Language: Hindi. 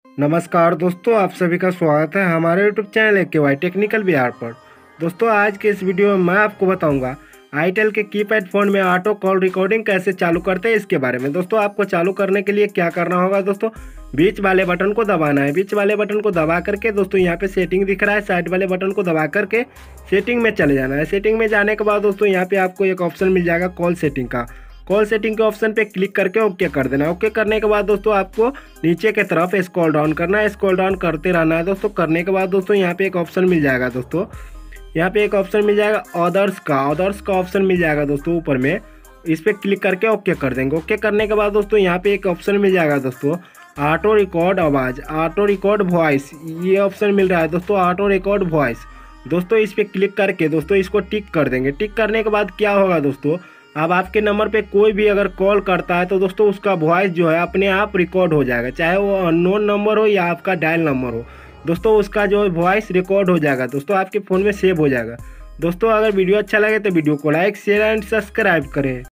नमस्कार दोस्तों, आप सभी का स्वागत है हमारे YouTube channel AKY technical Bihar पर। दोस्तों, आज के इस वीडियो में मैं आपको बताऊंगा आईटेल के कीपैड फ़ोन में ऑटो कॉल रिकॉर्डिंग कैसे चालू करते हैं इसके बारे में। दोस्तों, आपको चालू करने के लिए क्या करना होगा दोस्तों, बीच वाले बटन को दबाना है। बीच वाले बटन को दबा करके दोस्तों यहाँ पे सेटिंग दिख रहा है, साइड वाले बटन को दबा करके सेटिंग में चले जाना है। सेटिंग में जाने के बाद दोस्तों यहाँ पे आपको एक ऑप्शन मिल जाएगा कॉल सेटिंग का। कॉल सेटिंग के ऑप्शन पे क्लिक करके ओके कर देना है। ओके करने के बाद दोस्तों आपको नीचे के तरफ स्क्रॉल डाउन करना है, स्क्रॉल डाउन करते रहना है दोस्तों। करने के बाद दोस्तों यहाँ पे एक ऑप्शन मिल जाएगा दोस्तों, यहाँ पे एक ऑप्शन मिल जाएगा अदर्स का ऑप्शन मिल जाएगा दोस्तों ऊपर में। इस पर क्लिक करके ओके कर देंगे। ओके करने के बाद दोस्तों यहाँ पे एक ऑप्शन मिल जाएगा दोस्तों ऑटो रिकॉर्ड आवाज़, ऑटो रिकॉर्ड वॉइस, ये ऑप्शन मिल रहा है दोस्तों ऑटो रिकॉर्ड वॉइस। दोस्तों इस पर क्लिक करके दोस्तों इसको टिक कर देंगे। टिक करने के बाद क्या होगा दोस्तों, अब आपके नंबर पे कोई भी अगर कॉल करता है तो दोस्तों उसका वॉइस जो है अपने आप रिकॉर्ड हो जाएगा, चाहे वो अननोन नंबर हो या आपका डायल नंबर हो। दोस्तों उसका जो वॉइस रिकॉर्ड हो जाएगा दोस्तों, आपके फ़ोन में सेव हो जाएगा। दोस्तों अगर वीडियो अच्छा लगे तो वीडियो को लाइक शेयर एंड सब्सक्राइब करें।